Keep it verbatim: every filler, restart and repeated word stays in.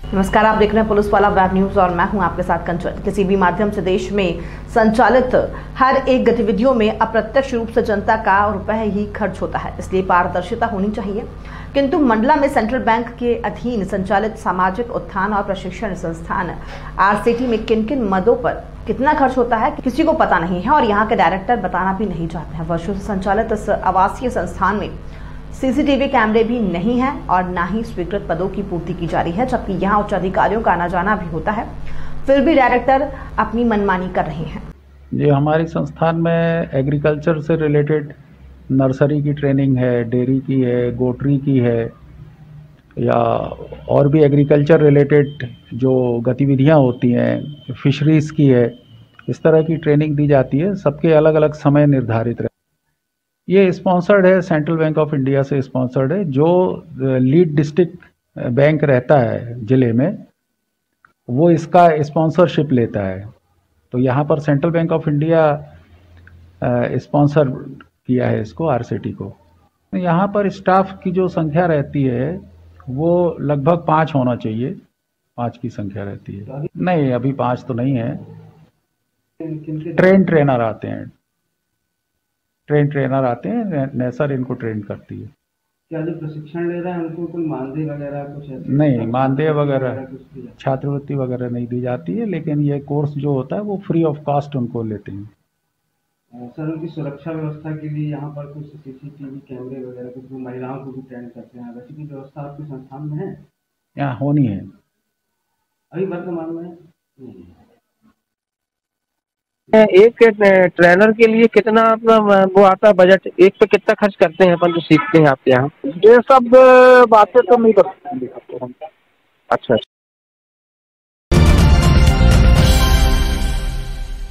नमस्कार, आप देख रहे हैं पुलिस वाला वेब न्यूज और मैं हूं आपके साथ कंचन। किसी भी माध्यम से देश में संचालित हर एक गतिविधियों में अप्रत्यक्ष रूप से जनता का रुपए ही खर्च होता है, इसलिए पारदर्शिता होनी चाहिए। किंतु मंडला में सेंट्रल बैंक के अधीन संचालित सामाजिक उत्थान और प्रशिक्षण संस्थान आरसीटी में किन किन मदों पर कितना खर्च होता है किसी को पता नहीं है और यहाँ के डायरेक्टर बताना भी नहीं चाहते हैं। वर्षों से संचालित इस आवासीय संस्थान में सीसीटीवी कैमरे भी नहीं है और ना ही स्वीकृत पदों की पूर्ति की जा रही है, जबकि यहाँ उच्च अधिकारियों का आना जाना भी होता है, फिर भी डायरेक्टर अपनी मनमानी कर रहे हैं। ये हमारी संस्थान में एग्रीकल्चर से रिलेटेड नर्सरी की ट्रेनिंग है, डेयरी की है, गोटरी की है, या और भी एग्रीकल्चर रिलेटेड जो गतिविधियां होती हैं, फिशरीज़ की है, इस तरह की ट्रेनिंग दी जाती है। सबके अलग अलग समय निर्धारित रहते हैं। ये स्पॉन्सर्ड है, सेंट्रल बैंक ऑफ इंडिया से स्पॉन्सर्ड है। जो लीड डिस्ट्रिक्ट बैंक रहता है ज़िले में, वो इसका स्पॉन्सरशिप लेता है। तो यहाँ पर central bank of India sponsor किया है इसको, आरसीटी को। यहाँ पर स्टाफ की जो संख्या रहती है वो लगभग पाँच होना चाहिए, पाँच की संख्या रहती है। नहीं, अभी पाँच तो नहीं है। ट्रेन ट्रेनर आते हैं ट्रेन ट्रेनर आते हैं नेसर इनको ट्रेन करती है। क्या जो प्रशिक्षण ले रहे हैं उनको कोई मानदेय वगैरह कुछ ऐसे? नहीं, मानदेय वगैरह, छात्रवृत्ति वगैरह नहीं दी जाती है, लेकिन ये कोर्स जो होता है वो फ्री ऑफ कॉस्ट उनको लेते हैं। सर, उनकी सुरक्षा व्यवस्था के लिए यहाँ पर कुछ सीसीटीवी कैमरे वगैरह कुछ महिलाओं को भी ट्रेन करते हैं, वैसे की व्यवस्था आपके संस्थान में है? यहाँ होनी है, अभी वर्तमान में नहीं है। एक ट्रेनर के लिए कितना अपना वो आता है बजट? एक पे कितना खर्च करते हैं अपन जो सीखते हैं आपके यहाँ? ये सब बातें तो नहीं कर सकते। अच्छा।